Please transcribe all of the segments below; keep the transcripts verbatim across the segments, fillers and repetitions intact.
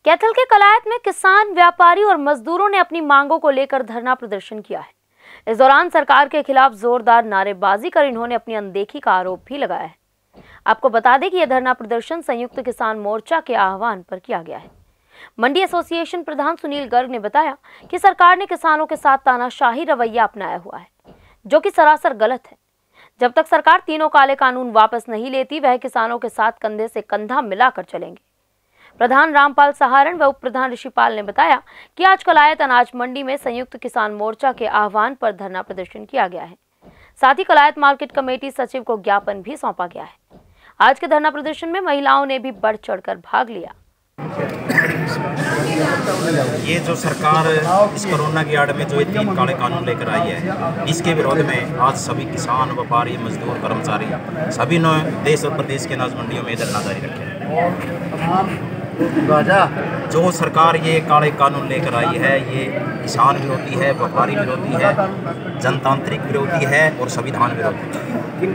कैथल के कलायत में किसान, व्यापारी और मजदूरों ने अपनी मांगों को लेकर धरना प्रदर्शन किया है। इस दौरान सरकार के खिलाफ जोरदार नारेबाजी कर इन्होंने अपनी अनदेखी का आरोप भी लगाया है। आपको बता दें कि यह धरना प्रदर्शन संयुक्त किसान मोर्चा के आह्वान पर किया गया है। मंडी एसोसिएशन प्रधान सुनील गर्ग ने बताया कि सरकार ने किसानों के साथ तानाशाही रवैया अपनाया हुआ है, जो कि सरासर गलत है। जब तक सरकार तीनों काले कानून वापस नहीं लेती, वह किसानों के साथ कंधे से कंधा मिलाकर चलेंगे। प्रधान रामपाल सहारण व उप प्रधान ऋषिपाल ने बताया कि आज कलायत अनाज मंडी में संयुक्त किसान मोर्चा के आह्वान पर धरना प्रदर्शन किया गया है। साथ ही कलायत मार्केट कमेटी सचिव को ज्ञापन भी सौंपा गया है। आज के धरना प्रदर्शन में महिलाओं ने भी बढ़ चढ़कर भाग लिया। ये जो सरकार इस कोरोना की आड़ में जो ये तीन काले कानून लेकर आई है, इसके विरोध में आज सभी किसान, व्यापारी, मजदूर, कर्मचारी सभी ने देश और प्रदेश के अनाज मंडियों में धरना जारी रखे। जो सरकार ये काले कानून लेकर आई है, ये किसान विरोधी है, व्यापारी विरोधी है, जनतांत्रिक विरोधी है और संविधान विरोधी है।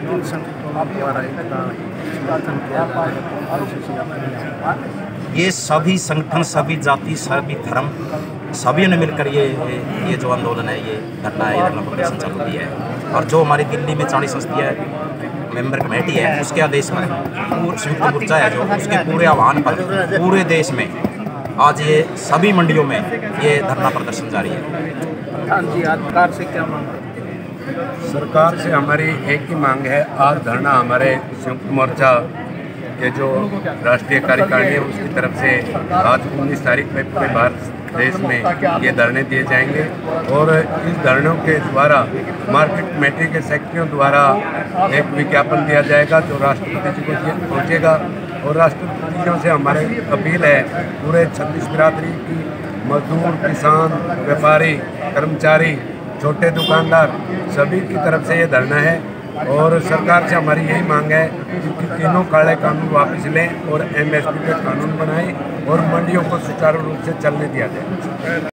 ये सभी संगठन, सभी जाति, सभी धर्म, सभी ने मिलकर ये ये जो आंदोलन है, ये धरना है, ये धरना प्रदर्शन चालू किया है। और जो हमारी दिल्ली में चालीस संस्थाएं मेंबर कमेटी है, उसके आदेश पर संयुक्त मोर्चा है जो, उसके पूरे आह्वान पर पूरे देश में आज ये सभी मंडियों में ये धरना प्रदर्शन जारी है। सरकार से क्या मांग है? सरकार से हमारी एक ही मांग है। आज धरना हमारे संयुक्त मोर्चा के जो राष्ट्रीय कार्यकारिणी है उसकी तरफ से आज उन्नीस तारीख में पूरे भारत देश में ये धरने दिए जाएंगे और इस धरनों के द्वारा मार्केट कमेटी के सेक्रेटरियों द्वारा एक विज्ञापन दिया जाएगा जो राष्ट्रपति जी को पहुँचेगा। और राष्ट्रपति जी से हमारे अपील है पूरे छत्तीस बिरादरी की मजदूर, किसान, व्यापारी, कर्मचारी, छोटे दुकानदार सभी की तरफ से ये धरना है। और सरकार से हमारी यही मांग है कि तीनों काले कानून वापस लें और एमएसपी के कानून बनाएं और मंडियों को सुचारू रूप से चलने दिया जाए।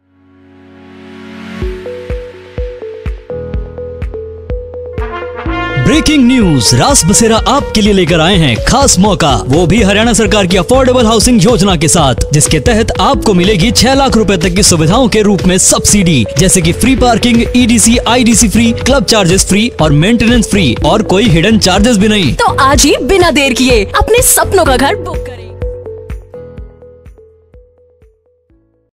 ब्रेकिंग न्यूज, रास बसेरा आपके लिए लेकर आए हैं खास मौका, वो भी हरियाणा सरकार की अफोर्डेबल हाउसिंग योजना के साथ, जिसके तहत आपको मिलेगी छह लाख रुपए तक की सुविधाओं के रूप में सब्सिडी, जैसे कि free parking, EDC, IDC free, club charges free और मेंटेनेंस फ्री और कोई हिडन चार्जेस भी नहीं। तो आज ही बिना देर किए अपने सपनों का घर बुक करें।